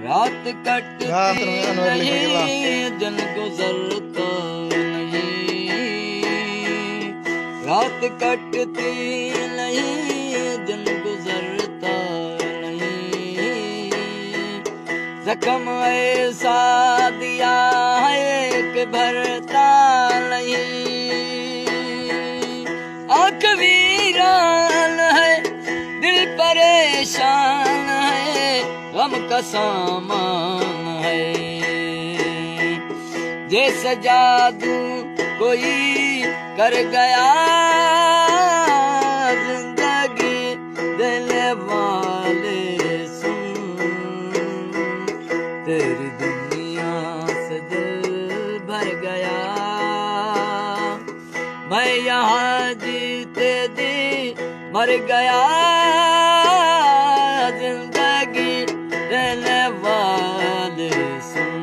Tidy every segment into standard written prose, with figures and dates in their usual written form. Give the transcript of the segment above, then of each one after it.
रात कटती नहीं दिन गुजरता नहीं, रात कटती नहीं दिन गुजरता नहीं, जख्म ऐसा दिया है कि भरता नहीं, आँख वीरान है दिल परेशान है, गम का सामान है, जैसे जादू कोई कर गया जिंदगी देने वाले सुन, तेरी दुनिया से दिल भर गया, मैं यहाँ जीते जी मर गया, जिंदगी देने वाले सुन,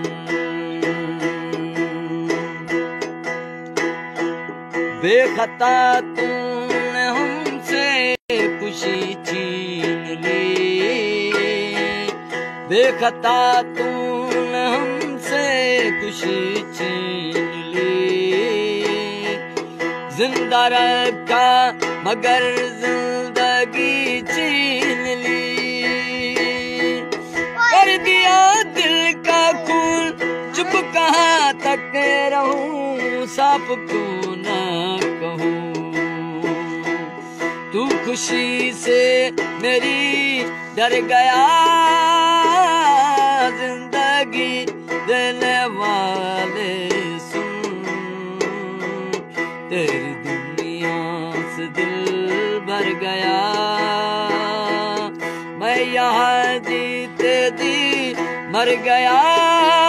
बेखता तूने हमसे खुशी छीन ली, बेखता तूने हमसे खुशी छीन ली, जिंदा रखा मगर जिंदगी छीन ली, कर दिया दिल का खून चुप कहाँ तक रहूं, साफ क्यों न कहूं, तू खुशी से मेरी डर गया, जिंदगी देने वाले सुन, तेरी दुनिया से दिल भर गया, मैं यहाँ जीते जी मर गया।